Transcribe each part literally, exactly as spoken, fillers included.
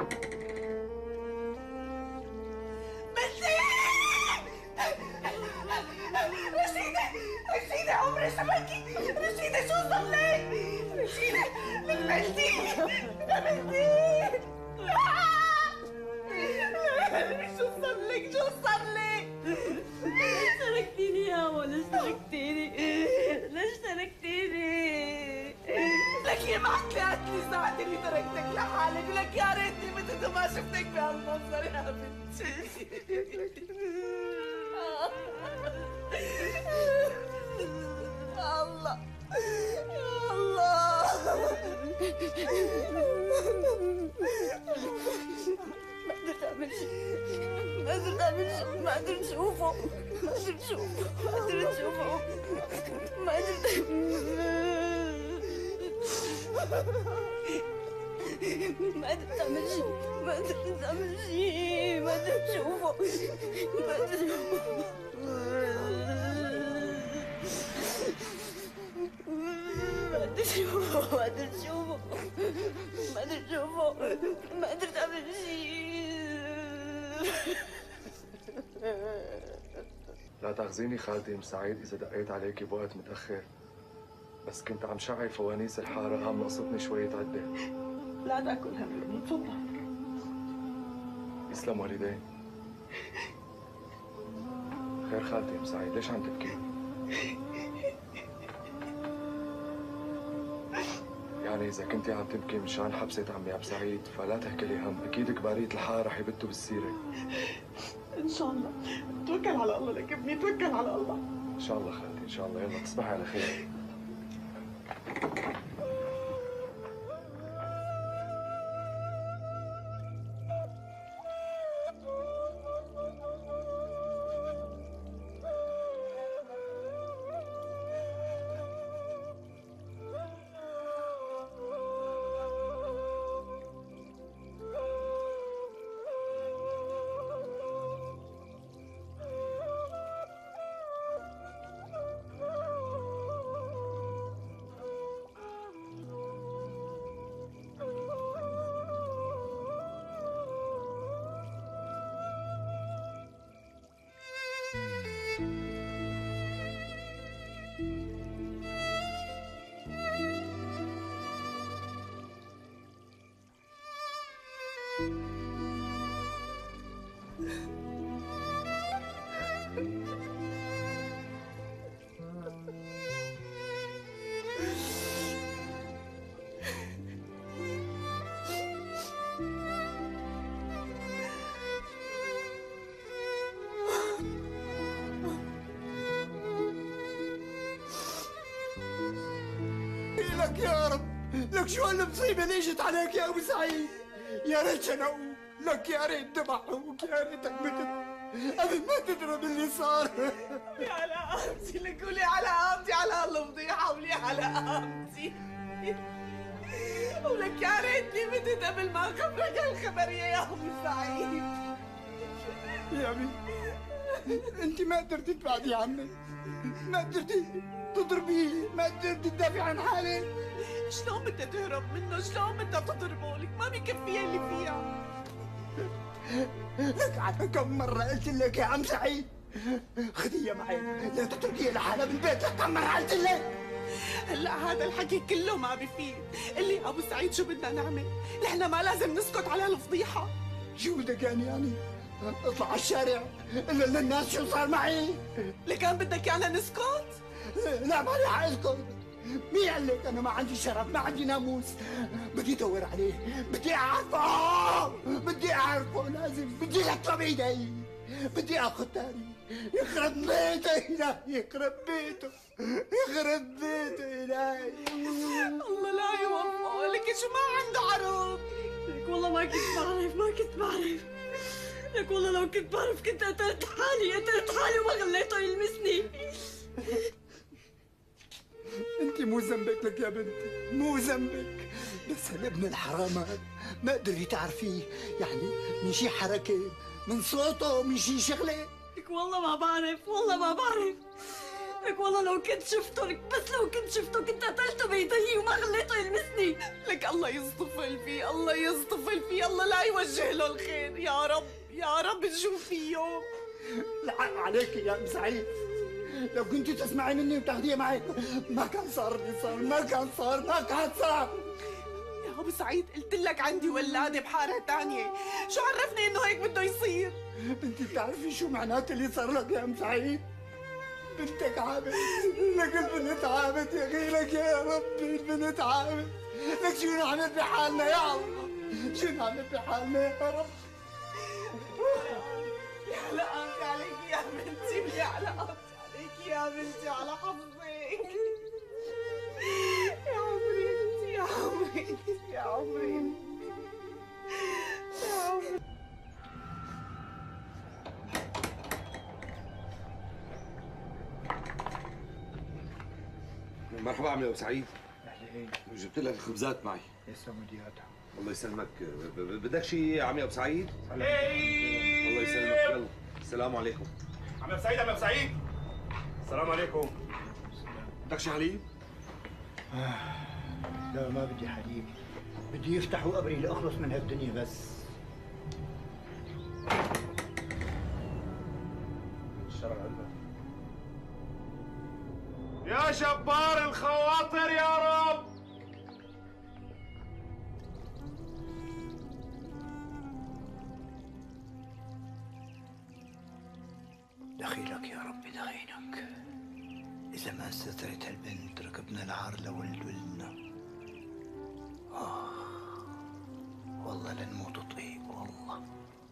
رشيدة رشيدة عمري شبكي. رشيدة شو صار لك؟ رشيدة لك بنتي بنتي شو صار لك؟ شو صار لك؟ ليش تركتيني يا هوا؟ ليش تركتيني؟ ليش تركتيني؟ لك يا ما طلعت لي ساعة اللي تركتك لحالك. لك يا ريتني متى ما شفتك بهالمنظر يا بنتي. الله يا الله. ما قدرت اعمل شيء، ما قدرت اعمل شيء، ما قدرت اشوفه، ما قدرت اشوفه، ما قدرت اشوفه، ما قدرت ما قدرت اعمل شيء، ما قدرت اعمل شيء، ما قدرت اشوفه، ما قدرت اشوفه، ما قدرت اشوفه، ما قدرت اشوفه، ما قدرت اشوفه، ما قدرت اعمل شيء. لا تاخذيني خالتي ام سعيد اذا دقيت عليكي بوقت متاخر، بس كنت عم شعل فوانيس الحاره قام نقصتني شويه عده. لا تاكل هم امي، تفضل. يسلم والدين. خير خالتي ام سعيد، ليش عم تبكي؟ يعني إذا كنتي عم تبكي مشان حبسة عمي عبد سعيد فلا تهكلي هم، أكيد كبارية الحارة رح يبتوا بالسيرة. إن شاء الله، توكل على الله لك ابني، توكل على الله. إن شاء الله خالتي، إن شاء الله، يلا تصبحي على خير. لك يا رب، لك شو هالمصيبة اللي اجت عليك يا ابو سعيد؟ يا ريت شنقوك، لك يا ريت ذبحوك، يا ريتك متت قبل ما تضرب اللي صار. لي على قامتي، لك ولي على قامتي على هالفضيحة، ولي على قامتي. ولك يا ريتني متت قبل ما خبرك هالخبر يا ابو سعيد. يا ابي انت ما قدرتي تبعدي عني، ما قدرتي تضربيه، ما قدرتي تدافعي عن حالك. شلون بدها تهرب منه؟ شلون بدها تضربه؟ لك ما بكفيها اللي فيها. لك على كم مرة قلت لك يا عم سعيد خذيها معي، لا تتركيها لحالها بالبيت، لك كم مرة قلت لك. هلا هذا الحكي كله ما بفيد. اللي ابو سعيد شو بدنا نعمل؟ نحن ما لازم نسكت على هالفضيحة. شو بدك يعني يعني؟ اطلع على الشارع الا للناس شو صار معي؟ لكان بدك يانا نسكت؟ لا ما رح اسكت. مين قال لك انا ما عندي شرف، ما عندي ناموس؟ بدي ادور عليه، بدي اعرفه، بدي اعرفه لازم، بدي لطلب ايدي، بدي اخذ تاني. يخرب بيته الهي، يخرب بيته، يخرب بيته الهي. الله لا يوفقه، لك شو ما عنده عروض. لك والله ما كنت بعرف، ما كنت بعرف، لك والله لو كنت بعرف كنت قتلت حالي، قتلت حالي وما خليته يلمسني. انت مو ذنبك لك يا بنتي، مو ذنبك، بس هالابن الحرام هذا ما قدرتي تعرفيه، يعني من شي حركه، من صوته، من شي شغله. لك والله ما بعرف، والله ما بعرف، لك والله لو كنت شفته، لك بس لو كنت شفته كنت قتلته بيدي وما خليته يلمسني. لك الله يصطفل فيه، الله يصطفل فيه، الله لا يوجه له الخير يا رب، يا رب تشوف فيه. الحق عليك يا ام سعيد، لو كنت تسمعي مني وتاخديه معك ما كان صار اللي صار، ما كان صار، ما كان صار. يا ابو سعيد قلت لك عندي ولاده بحاره تانية، شو عرفني انه هيك بده يصير؟ انت بتعرفي شو معناته اللي صار لك يا ام سعيد؟ بنتك عابت، لك البنت عابت يا اخي، لك يا ربي البنت عابت، لك شو نعمل بحالنا يا الله، شو نعمل بحالنا يا رب. يا حلقاتي عليك يا بنتي، يا حلقاتي عليك يا بنتي، على حظك يا عمري انت، يا عمري يا عمري يا عمري. مرحبا عمي ابو سعيد. اهلين. جبت لك الخبزات معي. يسلموا ايدياتها. الله يسلمك. ب- ب- بدك شيء يا عمي ابو سعيد؟ الله يسلمك. يلا السلام عليكم. عم ابو سعيد، عم ابو سعيد، السلام عليكم. بدك شيء حليب؟ لا ما بدي حليب، بدي يفتحوا قبري لاخلص من هالدنيا بس. الشرع علمك. يا جبار الخواطر يا رب. دخيلك يا ربي دخيلك، إذا ما سترت هالبنت ركبنا العار لولد ولدنا. آه والله لنموت طريق والله.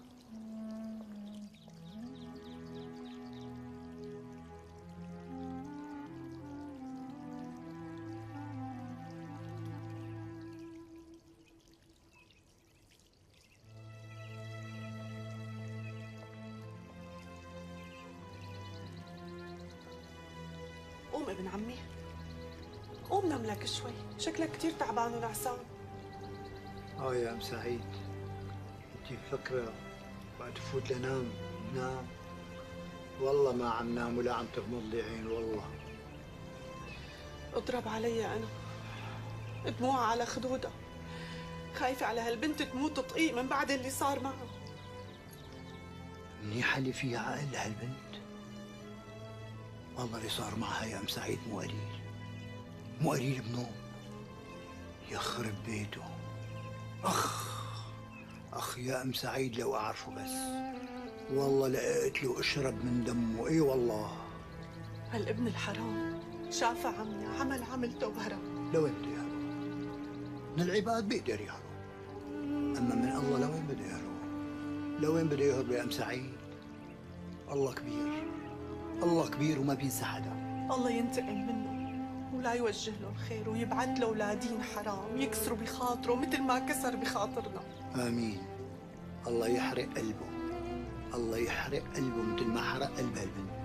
قوم ابن عمي، قوم نام لك شوي، شكلك كثير تعبان ونعسان. آه يا أم سعيد، أنت فكرة بعد فوت لنام نام؟ والله ما عم نام ولا عم تغمض لي عين والله. اضرب علي انا، دموعها على خدودها، خايفة على هالبنت تموت طقيق من بعد اللي صار معها. منيحة اللي فيها عقل هالبنت. والله اللي صار معها يا أم سعيد مو قليل، مو قليل بنوم. يخرب بيته. أخ أخ يا أم سعيد لو أعرفه بس، والله لقيت أشرب من دمه. إي والله. هالابن الحرام شاف عمي عمل عملته وهرب. لوين بده يهرب؟ من العباد بيقدر يهرب، أما من الله لوين بده يهرب؟ لوين بده يهرب يا أم سعيد؟ الله كبير، الله كبير وما بينسى حدا. الله ينتقم منه ولا يوجه له الخير ويبعث له اولادين حرام يكسروا بخاطره مثل ما كسر بخاطرنا. آمين. الله يحرق قلبه، الله يحرق قلبه مثل ما حرق قلب هالبنت.